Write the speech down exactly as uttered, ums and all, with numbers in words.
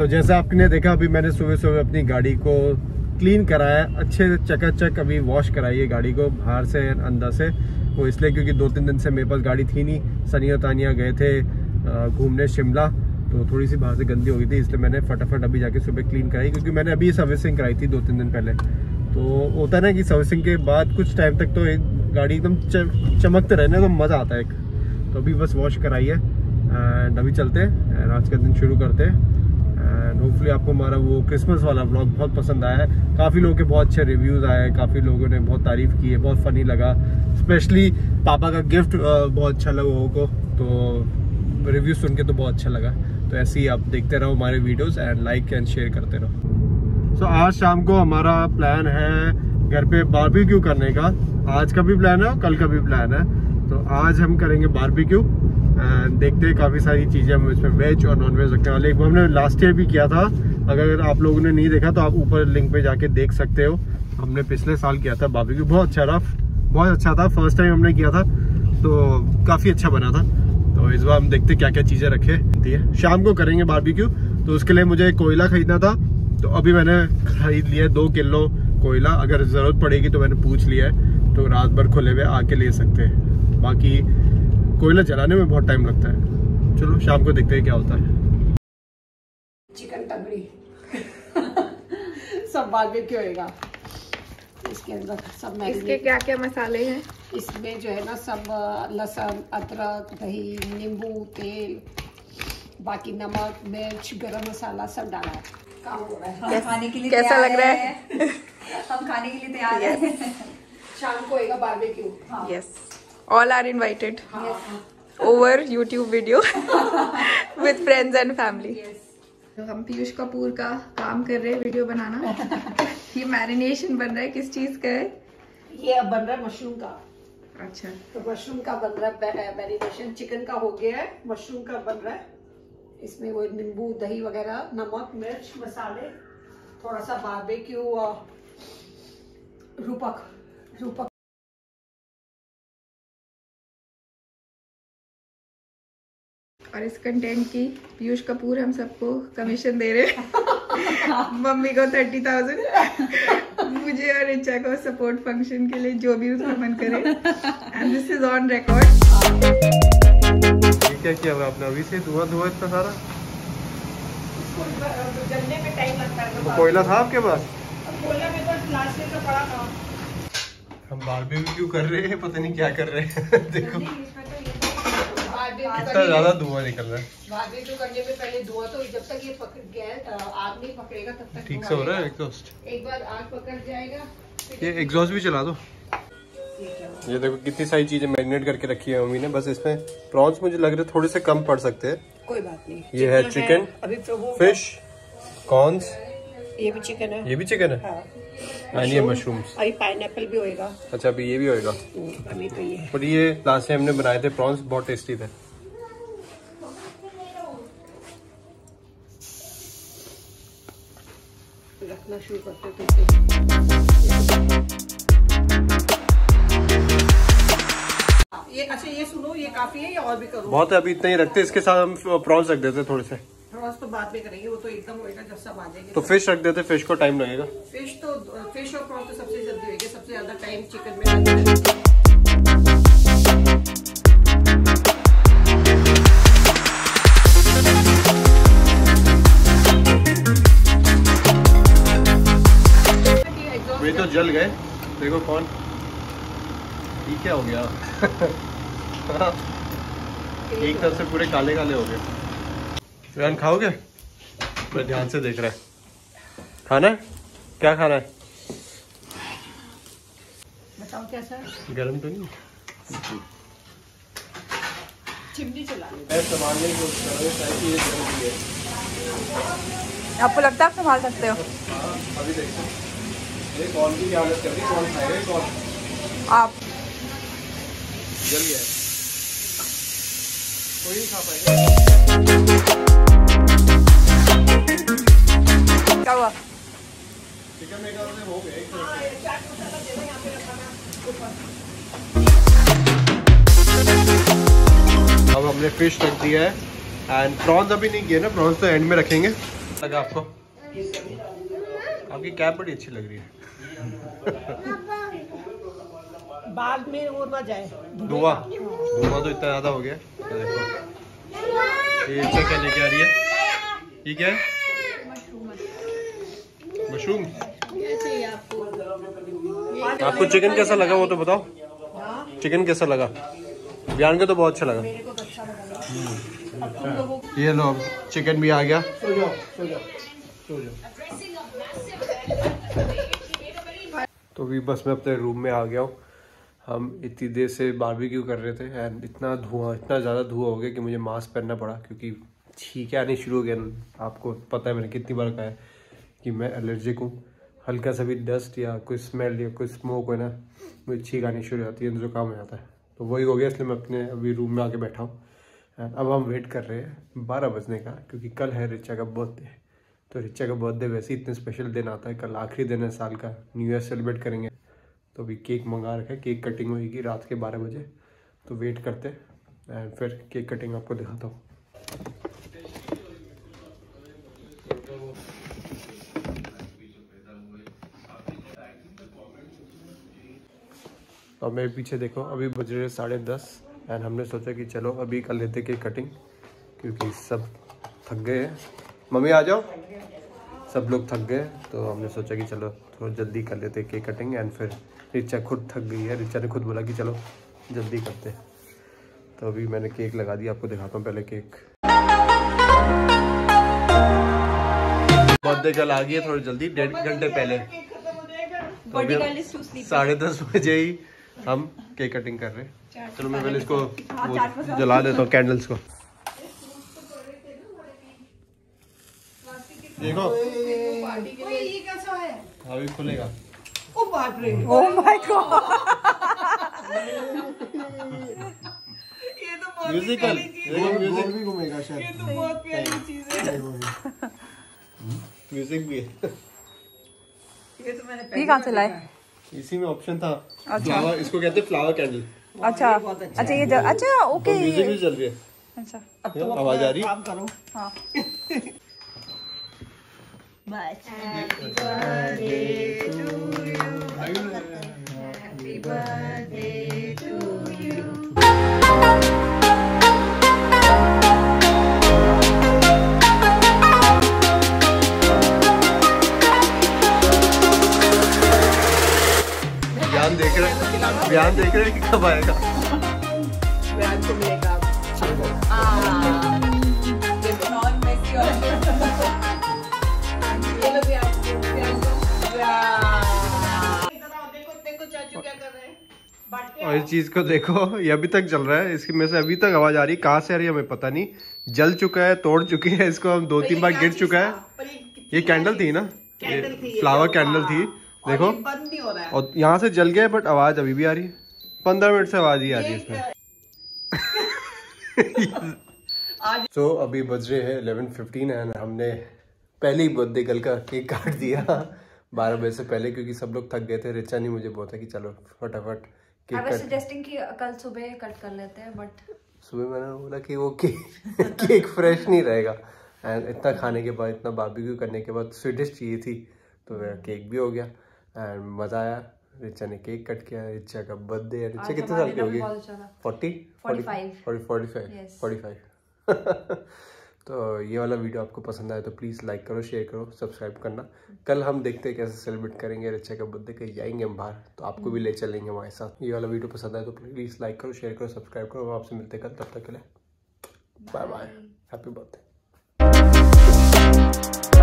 तो जैसा आपने देखा अभी मैंने सुबह सुबह अपनी गाड़ी को क्लीन कराया, अच्छे चकाचक अभी वॉश कराई है गाड़ी को बाहर से अंदर से। वो इसलिए क्योंकि दो तीन दिन से मेरे पास गाड़ी थी नहीं, सनी और तानिया गए थे घूमने शिमला, तो थोड़ी सी बाहर से गंदी हो गई थी, इसलिए मैंने फटाफट अभी जाके सुबह क्लीन कराई, क्योंकि मैंने अभी सर्विसिंग कराई थी दो तीन दिन पहले। तो होता है ना कि सर्विसिंग के बाद कुछ टाइम तक तो गाड़ी एकदम चमकते रहने तो मज़ा आता है एक। तो अभी बस वॉश कराई है एंड अभी चलते हैं, आज का दिन शुरू करते हैं। एंड होपफुली आपको हमारा वो क्रिसमस वाला व्लॉग बहुत पसंद आया है। काफ़ी लोगों के बहुत अच्छे रिव्यूज़ आए, काफ़ी लोगों ने बहुत तारीफ़ की है, बहुत फ़नी लगा। स्पेशली पापा का गिफ्ट बहुत अच्छा लगा लोगों को, तो रिव्यू सुन के तो बहुत अच्छा लगा। तो ऐसे ही आप देखते रहो हमारे videos and like and share करते रहो। सो so, आज शाम को हमारा प्लान है घर पे बारबेक्यू करने का। आज का भी प्लान है और कल का भी प्लान है। तो आज हम करेंगे बारबेक्यू एंड देखते हैं, काफ़ी सारी चीज़ें हम इसमें वेज और नॉन वेज रखने वाले। एक हमने लास्ट ईयर भी किया था, अगर आप लोगों ने नहीं देखा तो आप ऊपर लिंक पे जाके देख सकते हो। हमने पिछले साल किया था बारबेक्यू, बहुत अच्छा रहा, बहुत अच्छा था। फर्स्ट टाइम हमने किया था तो काफ़ी अच्छा बना था। तो इस बार हम देखते क्या क्या चीज़ें रखे। शाम को करेंगे बारबेक्यू, तो उसके लिए मुझे कोयला खरीदना था, तो अभी मैंने खरीद लिया दो किलो कोयला। अगर ज़रूरत पड़ेगी तो मैंने पूछ लिया है, तो रात भर खुले हुए आके ले सकते हैं। बाकी कोयला जलाने में बहुत टाइम लगता है। चलो शाम को देखते हैं क्या होता है। चिकन तगड़ी सब बारबेक्यू होएगा। इसके अंदर सब इसके क्या क्या मसाले हैं? इसमें जो है ना सब लहसुन, अदरक, दही, नींबू, तेल, बाकी नमक, मिर्च, गरम मसाला सब डाला है। काम हो रहा है। हम खाने के लिए कैसा लग रहा है? हम खाने के लिए तैयार हैं। शाम को होएगा barbecue. Yes, all are invited over YouTube video with friends and family. तो हम पीयूष कपूर का काम कर रहे हैं वीडियो बनाना। ये मैरिनेशन बन रहा है, किस चीज का है ये? अब बन रहा है मशरूम का। अच्छा, तो मशरूम का बन रहा है मैरिनेशन। चिकन का हो गया है, मशरूम का बन रहा है। इसमें वो नींबू, दही वगैरह, नमक, मिर्च, मसाले, थोड़ा सा बारबेक्यू, रूपक रूपक और इस कंटेंट की पीयूष कपूर हम सबको कमीशन दे रहे हैं। मम्मी को थर्टी थाउजेंड, मुझे और रिचा को सपोर्ट फंक्शन के लिए जो भी उसका मन करे। And this is on record. ये क्या किया आपने अभी से? धुआं धुआं इतना सारा, जलने में टाइम लगता है। तो कोयला था आपके पास? कोयला में तो लास्ट में तो पड़ा था। हम बारबेक्यू कर रहे हैं, पता नहीं क्या कर रहे हैं। देखो कितना ज्यादा धुआं निकल रहा है। बारबेक्यू करने में पहले धुआं तो जब तक ये पकड़ गैस आग नहीं पकड़ेगा तब तक ठीक से हो रहा है एग्जॉस्ट। एक बार आग पकड़ जाएगा। ये एग्जॉस्ट भी चला दो। ये देखो कितनी सारी चीजें मैरिनेट करके रखी है मम्मी ने। बस इसमें प्रॉन्स मुझे लग रहा है थोड़े से कम पड़ सकते हैं। कोई बात नहीं। ये है चिकन, अभी फिश, कॉर्न्स, ये भी चिकन है। ये भी चिकन है। हाँ। एंड ये मशरूम्स। अभी पाइनएप्पल भी होएगा। अच्छा अभी ये भी होएगा। अभी तो ये और ये लास्ट टाइम हमने बनाए थे प्रॉन्स, बहुत टेस्टी थे। रखना शुरू करते थे। ये अच्छा ये सुनो, ये काफी है या और भी करूँ? बहुत है, अभी इतना ही रखते हैं। इसके साथ हम प्रॉन्स रख देते थोड़े से। प्रॉन्स तो बाद में करेंगे, वो तो एकदम होएगा जब सब आ जाएंगे। तो फिश रख देते, फिश को टाइम लगेगा। फिश तो फिश और प्रॉन्स तो सबसे जल्दी होएगा, सबसे ज्यादा टाइम चिकन में लगता है। वे तो जल गए, देखो कौन, ये क्या हो गया? एक तरफ से पूरे काले काले हो गए। रेहान खाओगे? मैं ध्यान से देख रहा है। खाना है? क्या खाना है? बताओ कैसा है? गरम तो नहीं? चिमनी चला संभालने की कोशिश कर रहे हैं, ये गरम भी है। आपको लगता है आप संभाल सकते हो? हाँ अभी देखो ये कौन की क्या हालत कर रही है, कौन खाएगा कौन? आप। जल गया, कोई नहीं खा पाएगा। क्या हुआ? चिकन मेकर से हो गया एक तरह से। अब हमने फिश रख दिया है एंड प्रॉन्स अभी नहीं किए ना, प्रॉन्स तो एंड में रखेंगे। लगा आपको? आपकी कैप बड़ी अच्छी लग रही है। बाद में वो ना जाए धुआं धुआं तो इतना ज्यादा हो गया। देखो ये क्या लेके आ रही है? ये क्या है? मशरूम। आपको चिकन कैसा लगा वो तो बताओ। चिकन कैसा लगा? बयान का तो बहुत अच्छा लगा। ये लो चिकन भी आ गया। तो अभी बस मैं अपने रूम में आ गया हूँ। हम इतनी देर से बारबेक्यू कर रहे थे एंड इतना धुआं इतना ज़्यादा धुआं हो गया कि मुझे मास्क पहनना पड़ा, क्योंकि छींकें आनी शुरू हो गया। आपको पता है मैंने कितनी बार कहा है कि मैं एलर्जिक हूँ। हल्का सा भी डस्ट या कोई स्मेल या कोई स्मोक है ना, मुझे छींक आनी शुरू हो जाती है, जो काम हो जाता है। तो वही हो गया, इसलिए मैं अपने अभी रूम में आके बैठा हूँ। एंड अब हम वेट कर रहे हैं बारह बजने का, क्योंकि कल है रिचा का बर्थडे। तो रिचा का बर्थडे वैसे ही इतने स्पेशल दिन आता है, कल आखिरी दिन है साल का, न्यू ईयर सेलिब्रेट करेंगे। तो अभी केक मंगा रखा है, केक कटिंग होगी रात के बारह बजे। तो वेट करते हैं एंड फिर केक कटिंग आपको दिखाता हूँ। और मेरे पीछे देखो अभी बज रहे साढ़े दस एंड हमने सोचा कि चलो अभी कर लेते केक कटिंग, क्योंकि सब थक गए हैं। मम्मी आ जाओ, सब लोग थक गए। तो हमने सोचा कि चलो थोड़ा जल्दी कर लेते केक कटिंग एंड फिर रिचा खुद थक गई है, रिचा ने खुद बोला कि चलो जल्दी करते। तो अभी मैंने केक लगा दिया, आपको दिखाता हूँ पहले केक। बर्थडे कल आ गई है थोड़ी जल्दी, डेढ़ घंटे पहले। तो साढ़े दस बजे ही हम केक कटिंग कर रहे हैं। चलो मैं पहले इसको वो जला देता हूँ कैंडल्स को। देखो ये कैसा है? अभी खुलेगा। ओ बाप रे, ओह माय गॉड, ये तो बहुत म्यूजिकल म्यूजिक भी घूमेगा शायद। ये तो बहुत प्यारी चीज है। म्यूजिक भी है। ये तो मैंने ये कहाँ से लाए? इसी में ऑप्शन था। अच्छा। फ्लावर, इसको कहते हैं फ्लावर कैंडल। अच्छा अच्छा ये जब अच्छा ओके म्यूजिक भी चल रही है। अच्छा आवाज आ रही है? काम करो। हाँ बयान देख रहे बयान देख रहे कि कब आएगा। बयान को मिलेगा। और इस चीज को देखो, ये अभी तक चल रहा है, इसकी में से अभी तक आवाज आ रही है। कहाँ से आ रही है हमें पता नहीं। जल चुका है, तोड़ चुकी है इसको, हम दो तीन बार गिर चुका है। ये कैंडल थी ना, ये फ्लावर कैंडल थी। देखो बंद नहीं हो रहा है। और यहाँ से जल गया, बट आवाज अभी भी आ रही है। पंद्रह मिनट से आवाज ही आ रही है इसमें। तो so, अभी बज रहे हैं इलेवन फिफ्टीन एंड हमने पहले ही बर्थडे गर्ल का केक काट दिया बारह बजे से पहले, क्योंकि सब लोग थक गए थे। रिचा ने मुझे बोला कि चलो फटाफट केक कट। सजेस्टिंग कि कल सुबह कट कर लेते हैं, बट सुबह मैंने बोला कि वो केक केक फ्रेश नहीं रहेगा एंड इतना खाने के बाद, इतना बारबेक्यू करने के बाद स्वीटिश चाहिए थी, तो मेरा केक भी हो गया एंड मजा आया। रिचा ने केक कट किया। रिचा का बर्थडे है। रिचा कितने साल की होगी? Forty forty five forty five forty five तो ये वाला वीडियो आपको पसंद आया तो प्लीज़ लाइक करो, शेयर करो, सब्सक्राइब करना। कल हम देखते हैं कैसे सेलिब्रेट करेंगे रिचा का बर्थडे। कहीं जाएंगे हम बाहर तो आपको भी ले चलेंगे हमारे साथ। ये वाला वीडियो पसंद आया तो प्लीज़ लाइक करो, शेयर करो, सब्सक्राइब करो। आपसे मिलते कल, तब तक के लिए बाय बाय, हैप्पी बर्थडे।